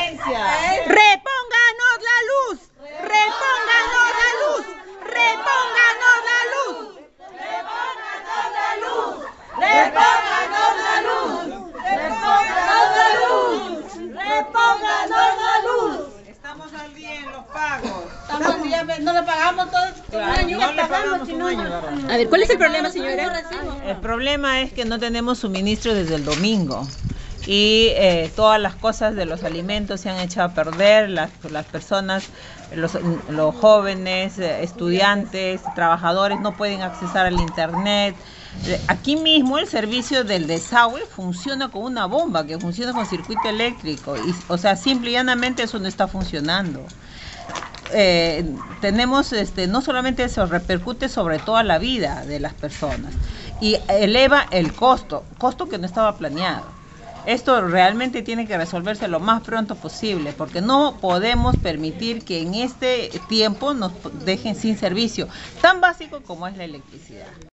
emergencia. ¡Repónganos la luz! ¡Repónganos la luz! ¡Repónganos la luz! ¡Repónganos la luz! ¡Repónganos la luz! ¡Repónganos la luz! Estamos al día en los pagos. Estamos al día, no le pagamos todo un año. No le pagamos un año, ¿verdad? A ver, ¿cuál es el problema, señora? El problema es que no tenemos suministro desde el domingo y todas las cosas de los alimentos se han echado a perder, las personas, los jóvenes, estudiantes, trabajadores no pueden accesar al internet. Aquí mismo el servicio del desagüe funciona con una bomba, que funciona con circuito eléctrico, y, o sea, simple y llanamente eso no está funcionando. Tenemos, no solamente eso repercute sobre toda la vida de las personas y eleva el costo que no estaba planeado. Esto realmente tiene que resolverse lo más pronto posible, porque no podemos permitir que en este tiempo nos dejen sin servicio tan básico como es la electricidad.